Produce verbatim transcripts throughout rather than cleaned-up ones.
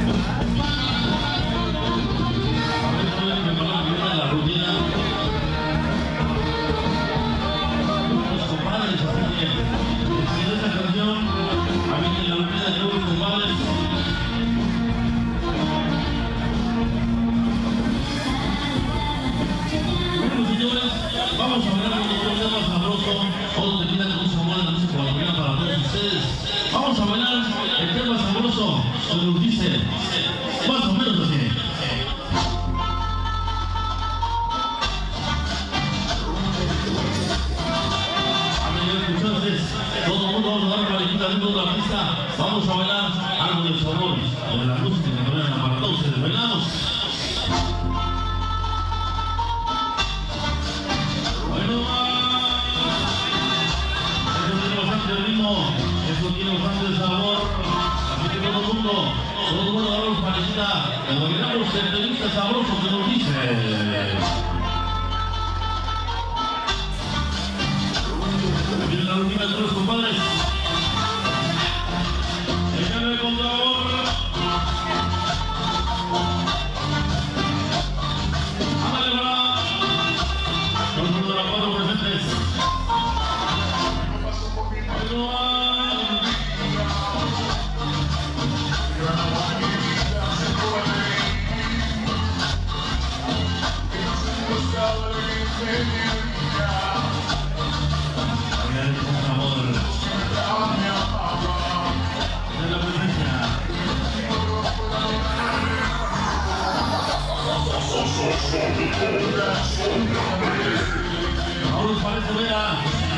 Vamos a hablar de un tema sabroso, todo termina con un sabor de música colombiana para todos ustedes. Vamos a bailar el tema sabroso, se nos dice más o menos así. Entonces, todo el mundo vamos a dar palillita dentro de la pista. Vamos a bailar algo del sabor de la música que ponen para todos ustedes. Bailamos. Esto tiene bastante sabor, así que todo el mundo, todo el mundo damos parecida, lo miramos el tenista sabroso que nos dice. Miren la última de los compadres. Déjame con sabor. Ándale para. Todo el mundo de la cuatro presentes. Ahora os parece ver a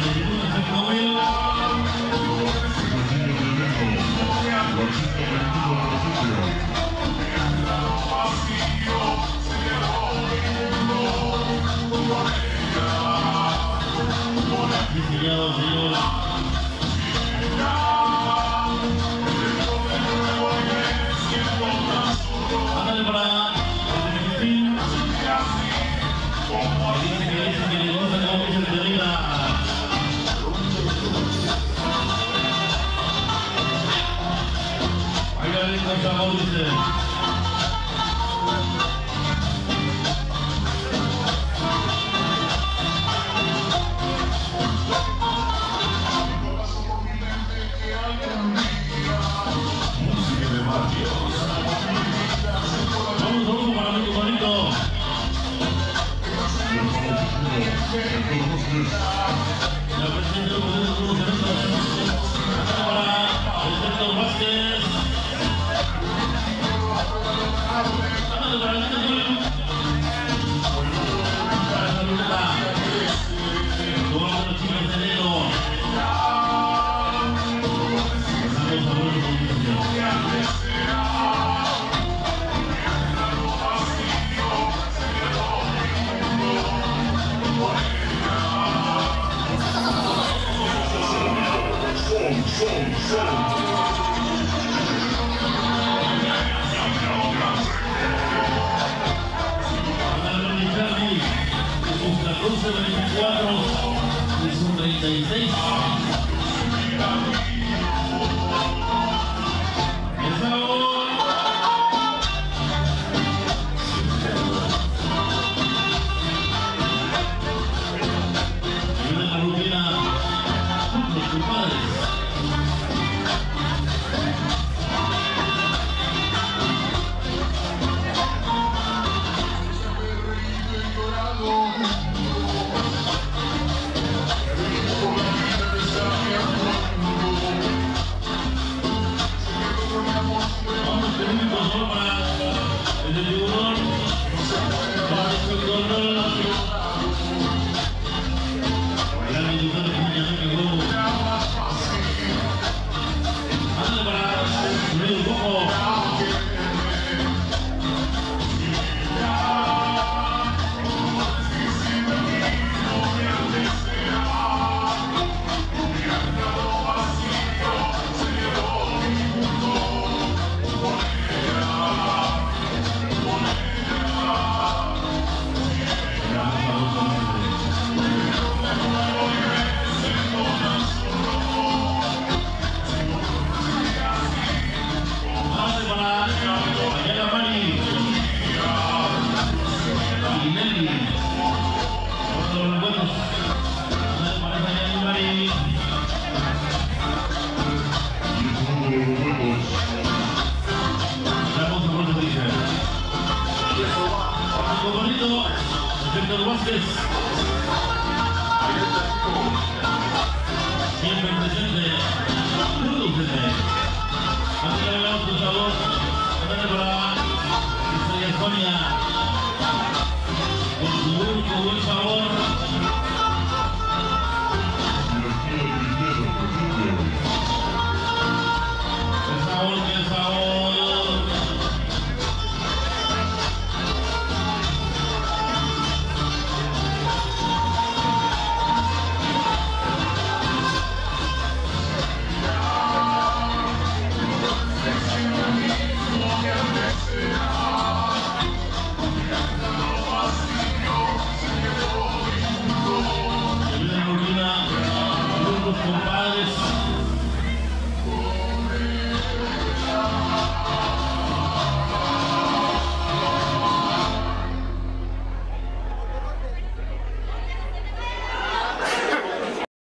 ándale para allá. Dice que dice que le gusta cómo dice el teorema. Ahí va bien con sabor, dice. Vamos, vamos para mi bonito. La presidenta del Poder de los Eventos para el sector Vázquez. Ándale para el sector. Para esa luneta. Todos los chicos de enero. Estamos a buena comunicación. catorce veinticuatro es un treinta y seis. Comandito, Víctor Vázquez. Siempre presente, presente. Aquí le damos por favor, para Estrella España, con su buen sabor.